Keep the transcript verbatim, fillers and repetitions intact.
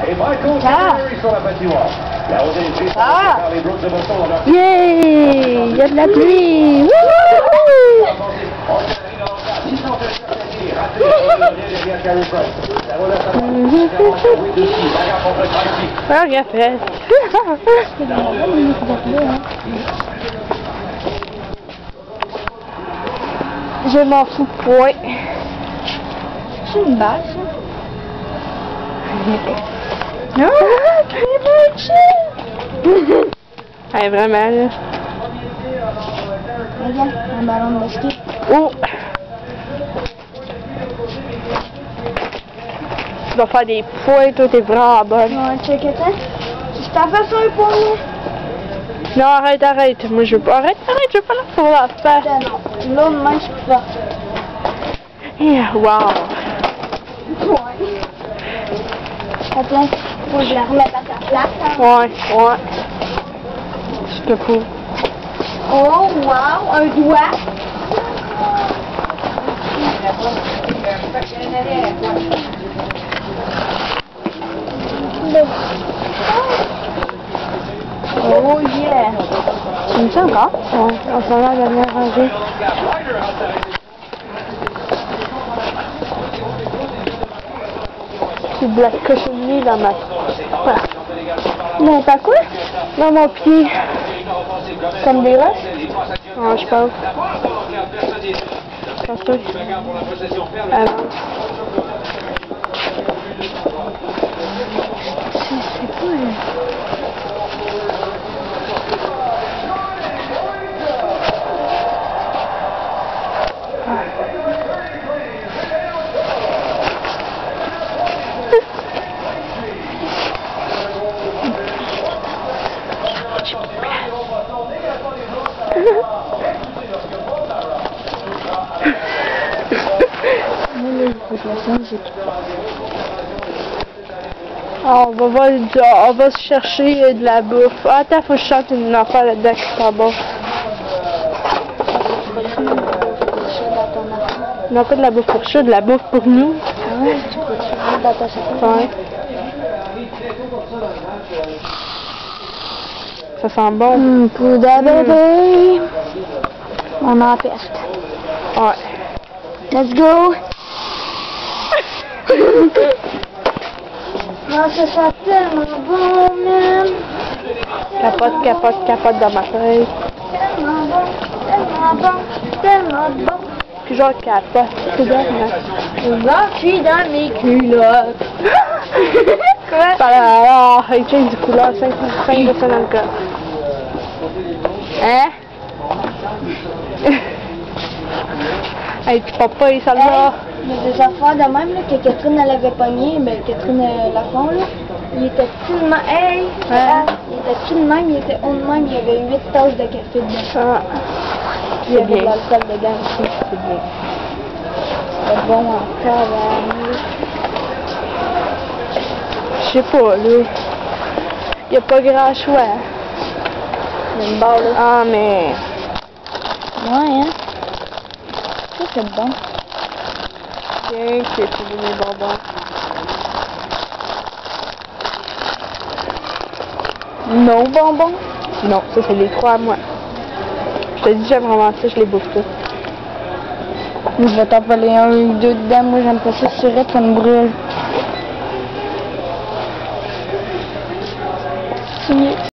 Et Michael Carey sur la patinoire. La rosée est prise Ah. par les Browns de Boston dans leur... Yeah! Il y a de la pluie! Wouhou! Ah, regarde, fait. Je m'en fous point. C'est une balle, ça? Non! Ah, vraiment, là. Regarde, un ballon de basket. Oh! Tu vas faire des points, toi, t'es vraiment bonne. Ouais, check it out. Je t'en fais ça un pour moi. Non, arrête, arrête. Moi, je veux pas. Arrête, arrête, je veux pas la faire la face. Non, l'autre main, je peux pas. Yeah, wow. Ouais. Attends, faut que je la remette à sa place. Hein. Ouais, ouais. Je te fous. Oh, wow, un doigt. Oh yeah! Tu me sens encore? Ouais, on s'en va à la dernière rangée. C'est de la cochonnerie dans ma... Voilà. Non, pas quoi? Dans mon pied. Comme des roches? Ouais, je pense. Je pense que... Avant. Je sais pas, là. Ah, on va voir, on va se chercher de la bouffe. Ah, attends, faut que je chante une affaire là-dedans qui est pas bon. Non, pas de la bouffe pour chat, de la bouffe pour nous. Ah ouais, tu peux te faire dans ta chatte. Ouais. Ça sent bon. Un coup de bébé. On en peste. Ouais. Let's go. Ah, ça sent tellement bon, man. Capote, capote, capote dans ma tête. Tellement bon, tellement bon, tellement bon. Puis genre capote. C'est bien, Je suis dans mes culottes. Quoi? alors, il change du couleur, cinq de ça dans le corps. Hein? Hey, tu pop pas, ça va. Il y a des affaires de même là, que Catherine elle avait pogné, mais Catherine euh, Lafont là, il était tout de même, hey, Ouais. il était tout de même, il était haut de même, il y avait huit tasses de café dedans. Ah. Il y avait bien. de l'alcool dedans aussi. C'est bien. C'était bon encore, hein. Je sais pas, là. Y a pas grand choix. Il y a une barre là. Ah, mais... Ouais, hein. Ça c'est bon. Tiens, que tu veux mes bonbons. Non bonbons. Non, ça, c'est les trois à moi. Je te dis, j'aime vraiment ça, je les bouffe tous. Je vais t'en voler un ou deux dedans, moi j'aime pas ça, surette, ça me brûle. C'est mieux.